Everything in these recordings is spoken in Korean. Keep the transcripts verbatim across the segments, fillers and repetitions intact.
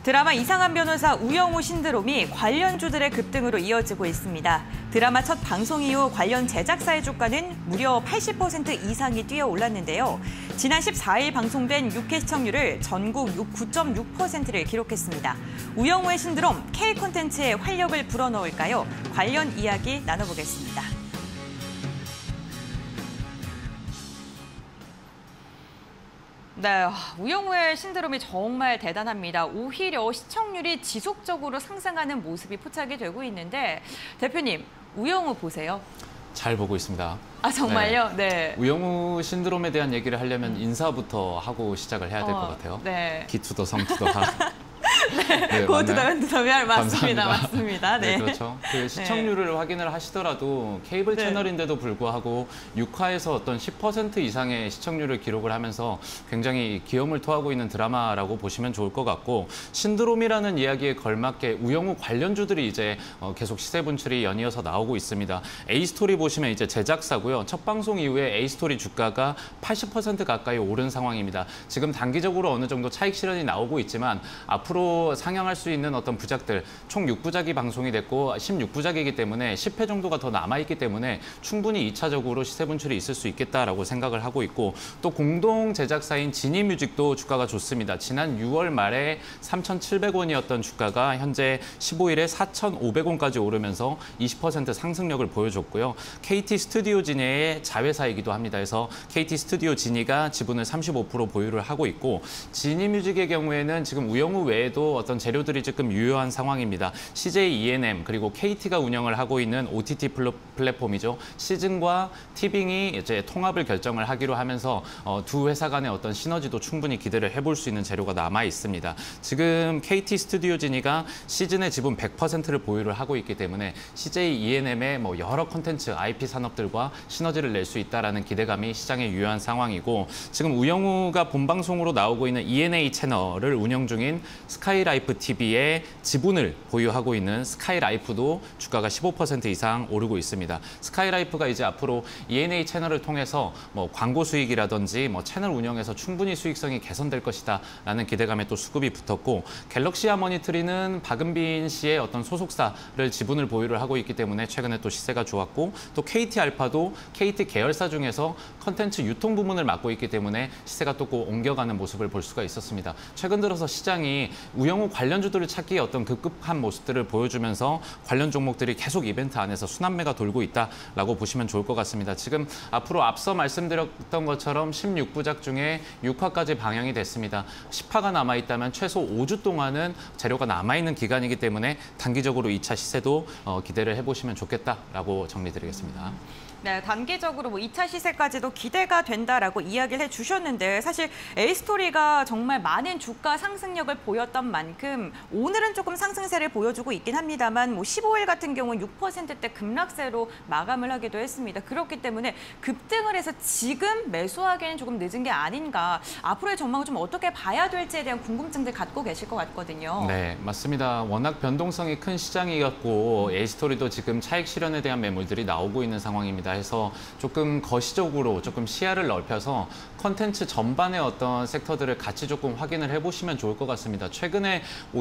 드라마 이상한 변호사 우영우 신드롬이 관련주들의 급등으로 이어지고 있습니다. 드라마 첫 방송 이후 관련 제작사의 주가는 무려 팔십 퍼센트 이상이 뛰어올랐는데요. 지난 십사 일 방송된 육 회 시청률을 전국 구 점 육 퍼센트를 기록했습니다. 우영우의 신드롬, K콘텐츠에 활력을 불어넣을까요? 관련 이야기 나눠보겠습니다. 네, 우영우의 신드롬이 정말 대단합니다. 오히려 시청률이 지속적으로 상승하는 모습이 포착이 되고 있는데 대표님, 우영우 보세요? 잘 보고 있습니다. 아, 정말요? 네. 네. 우영우 신드롬에 대한 얘기를 하려면 인사부터 하고 시작을 해야 될 것 어, 같아요. 네. 기투더 성투더하. 네, 네, 고투더면투더면 맞습니다. 감사합니다. 맞습니다. 네. 네, 그렇죠. 그 시청률을 네. 확인을 하시더라도 케이블 네. 채널인데도 불구하고 육 화에서 어떤 십 퍼센트 이상의 시청률을 기록을 하면서 굉장히 기염을 토하고 있는 드라마라고 보시면 좋을 것 같고, 신드롬이라는 이야기에 걸맞게 우영우 관련주들이 이제 계속 시세 분출이 연이어서 나오고 있습니다. A스토리 보시면 이제 제작사고요. 첫 방송 이후에 A스토리 주가가 팔십 퍼센트 가까이 오른 상황입니다. 지금 단기적으로 어느 정도 차익 실현이 나오고 있지만 앞으로 상영할 수 있는 어떤 부작들, 총 육 부작이 방송이 됐고 십육 부작이기 때문에 십 회 정도가 더 남아있기 때문에 충분히 이 차적으로 시세 분출이 있을 수 있겠다라고 생각을 하고 있고, 또 공동 제작사인 지니뮤직도 주가가 좋습니다. 지난 유월 말에 삼천칠백 원이었던 주가가 현재 십오 일에 사천오백 원까지 오르면서 이십 퍼센트 상승력을 보여줬고요. 케이티 스튜디오 지니의 자회사이기도 합니다. 그래서 케이티 스튜디오 지니가 지분을 삼십오 퍼센트 보유를 하고 있고, 지니뮤직의 경우에는 지금 우영우 외에도 어떤 재료들이 조금 유효한 상황입니다. 씨제이 이엔엠 그리고 케이티가 운영을 하고 있는 오티티 플랫폼이죠. 시즌과 티빙이 이제 통합을 결정을 하기로 하면서 어, 두 회사 간의 어떤 시너지도 충분히 기대를 해볼 수 있는 재료가 남아 있습니다. 지금 케이티 스튜디오 지니가 시즌의 지분 백 퍼센트를 보유를 하고 있기 때문에 씨제이 이엔엠의 뭐 여러 콘텐츠, 아이피 산업들과 시너지를 낼 수 있다라는 기대감이 시장에 유효한 상황이고, 지금 우영우가 본방송으로 나오고 있는 이엔에이 채널을 운영 중인 스카이라이프 티비의 지분을 보유하고 있는 스카이라이프도 주가가 십오 퍼센트 이상 오르고 있습니다. 스카이라이프가 이제 앞으로 이엔에이 채널을 통해서 뭐 광고 수익이라든지 뭐 채널 운영에서 충분히 수익성이 개선될 것이다라는 기대감에 또 수급이 붙었고, 갤럭시 하모니트리는 박은빈 씨의 어떤 소속사를 지분을 보유를 하고 있기 때문에 최근에 또 시세가 좋았고, 또 케이티알파도 케이티 계열사 중에서 컨텐츠 유통 부문을 맡고 있기 때문에 시세가 또 꼭 옮겨가는 모습을 볼 수가 있었습니다. 최근 들어서 시장이 우영우 관련주들을 찾기에 어떤 급급한 모습들을 보여주면서 관련 종목들이 계속 이벤트 안에서 순환매가 돌고 있다라고 보시면 좋을 것 같습니다. 지금 앞으로 앞서 말씀드렸던 것처럼 십육 부작 중에 육 화까지 방영이 됐습니다. 십 화가 남아있다면 최소 오 주 동안은 재료가 남아있는 기간이기 때문에 단기적으로 이 차 시세도 어, 기대를 해보시면 좋겠다라고 정리드리겠습니다. 네, 단기적으로 뭐 이 차 시세까지도 기대가 된다라고 이야기를 해주셨는데, 사실 A스토리가 정말 많은 주가 상승력을 보였던 만큼 오늘은 조금 상승세를 보여주고 있긴 합니다만, 뭐 십오 일 같은 경우는 육 퍼센트대 급락세로 마감을 하기도 했습니다. 그렇기 때문에 급등을 해서 지금 매수하기에는 조금 늦은 게 아닌가, 앞으로의 전망을 좀 어떻게 봐야 될지에 대한 궁금증들 갖고 계실 것 같거든요. 네, 맞습니다. 워낙 변동성이 큰 시장이었고 A스토리도 지금 차익 실현에 대한 매물들이 나오고 있는 상황입니다. 해서 조금 거시적으로 조금 시야를 넓혀서 컨텐츠 전반의 어떤 섹터들을 같이 조금 확인을 해보시면 좋을 것 같습니다. 최근에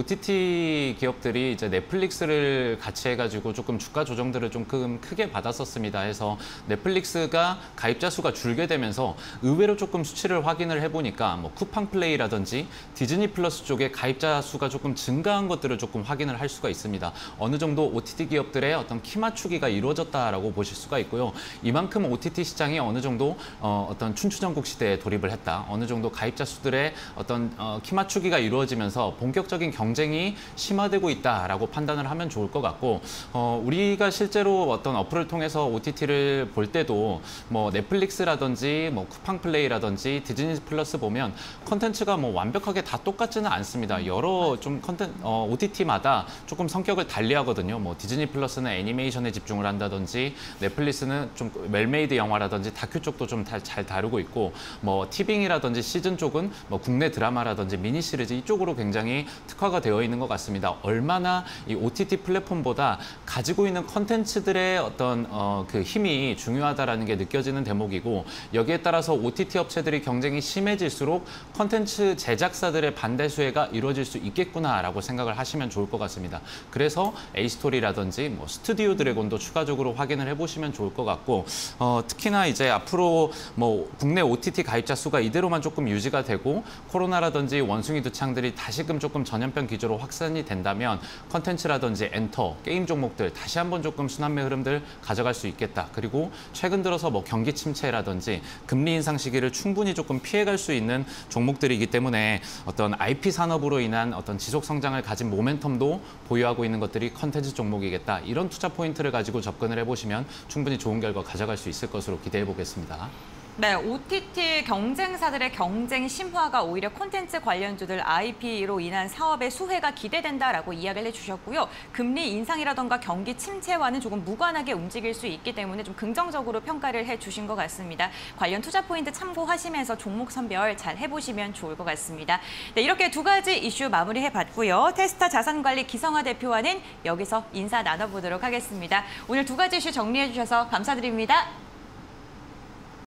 오티티 기업들이 이제 넷플릭스를 같이 해가지고 조금 주가 조정들을 조금 크게 받았었습니다. 해서 넷플릭스가 가입자 수가 줄게 되면서 의외로 조금 수치를 확인을 해보니까 뭐 쿠팡 플레이라든지 디즈니 플러스 쪽에 가입자 수가 조금 증가한 것들을 조금 확인을 할 수가 있습니다. 어느 정도 오티티 기업들의 어떤 키 맞추기가 이루어졌다라고 보실 수가 있고요. 이만큼 오티티 시장이 어느 정도 어, 어떤 춘추전국 시대에 돌입을 했다. 어느 정도 가입자 수들의 어떤 어, 키 맞추기가 이루어지면서 본격적인 경쟁이 심화되고 있다라고 판단을 하면 좋을 것 같고, 어, 우리가 실제로 어떤 어플을 통해서 오티티를 볼 때도 뭐 넷플릭스라든지 뭐 쿠팡 플레이라든지 디즈니 플러스 보면 컨텐츠가 뭐 완벽하게 다 똑같지는 않습니다. 여러 좀 컨텐 어, 오티티마다 조금 성격을 달리하거든요. 뭐 디즈니 플러스는 애니메이션에 집중을 한다든지 넷플릭스는 콘텐 좀 웰메이드 영화라든지 다큐 쪽도 좀 잘 다루고 있고 뭐 티빙이라든지 시즌 쪽은 뭐 국내 드라마라든지 미니 시리즈 이쪽으로 굉장히 특화가 되어 있는 것 같습니다. 얼마나 이 오티티 플랫폼보다 가지고 있는 콘텐츠들의 어떤 어, 그 힘이 중요하다라는 게 느껴지는 대목이고 여기에 따라서 오티티 업체들이 경쟁이 심해질수록 콘텐츠 제작사들의 반대 수혜가 이루어질 수 있겠구나라고 생각을 하시면 좋을 것 같습니다. 그래서 에이스토리라든지 뭐 스튜디오 드래곤도 추가적으로 확인을 해보시면 좋을 것 같고 어, 특히나 이제 앞으로 뭐 국내 오티티 가입자 수가 이대로만 조금 유지가 되고 코로나라든지 원숭이 두창들이 다시금 조금 전염병 기조로 확산이 된다면 콘텐츠라든지 엔터, 게임 종목들 다시 한번 조금 순환매 흐름들 가져갈 수 있겠다. 그리고 최근 들어서 뭐 경기 침체라든지 금리 인상 시기를 충분히 조금 피해갈 수 있는 종목들이기 때문에 어떤 아이피 산업으로 인한 어떤 지속 성장을 가진 모멘텀도 보유하고 있는 것들이 콘텐츠 종목이겠다. 이런 투자 포인트를 가지고 접근을 해보시면 충분히 좋은 결과 가져갈 수 있을 것으로 기대해 보겠습니다. 네, 오티티 경쟁사들의 경쟁 심화가 오히려 콘텐츠 관련주들 아이피로 인한 사업의 수혜가 기대된다라고 이야기를 해주셨고요. 금리 인상이라던가 경기 침체와는 조금 무관하게 움직일 수 있기 때문에 좀 긍정적으로 평가를 해주신 것 같습니다. 관련 투자 포인트 참고하시면서 종목 선별 잘 해보시면 좋을 것 같습니다. 네, 이렇게 두 가지 이슈 마무리해봤고요. 테스타 자산관리 기성화 대표와는 여기서 인사 나눠보도록 하겠습니다. 오늘 두 가지 이슈 정리해주셔서 감사드립니다.